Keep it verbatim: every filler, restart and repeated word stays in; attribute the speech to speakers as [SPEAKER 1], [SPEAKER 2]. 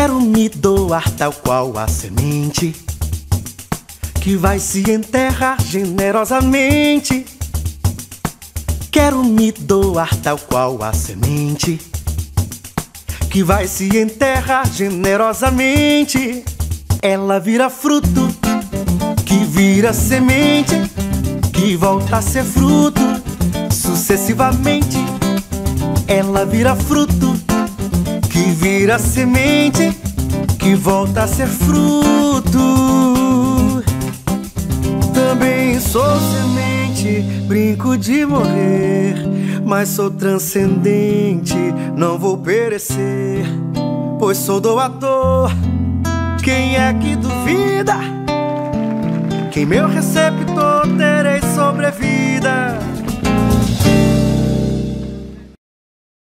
[SPEAKER 1] Quero me doar tal qual a semente que vai se enterrar generosamente. Quero me doar tal qual a semente que vai se enterrar generosamente. Ela vira fruto, que vira semente, que volta a ser fruto sucessivamente. Ela vira fruto, que vira semente, que volta a ser fruto. Também sou semente, brinco de morrer, mas sou transcendente, não vou perecer, pois sou doador. Quem é que duvida que em meu receptor terei sobrevida?